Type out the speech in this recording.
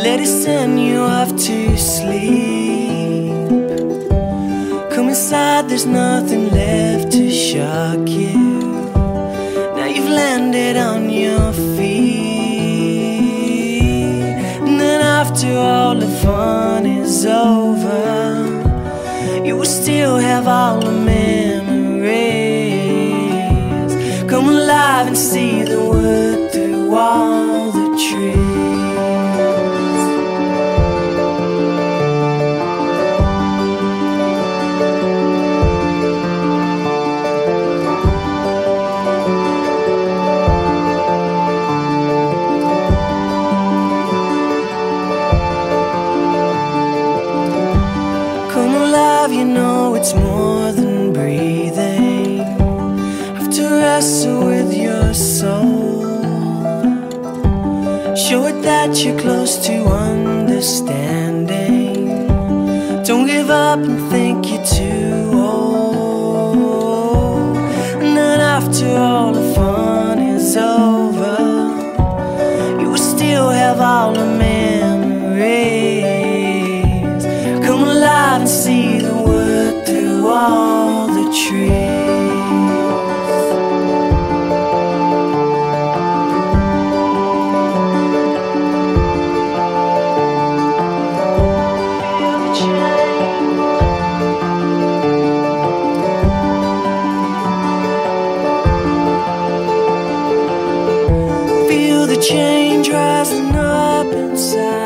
let it send you off to sleep. Come inside, there's nothing left to shock you. Now you've landed on your feet. And then after all the fun is over, you will still have all the memories. Come alive and see the world through all the trees. You know it's more than breathing. Have to wrestle with your soul. Show it that you're close to understanding. Don't give up and think you're too old. And then after all the fun is over, you will still have all the memories. Come alive and see the world through all the trees. Feel the change rising up inside.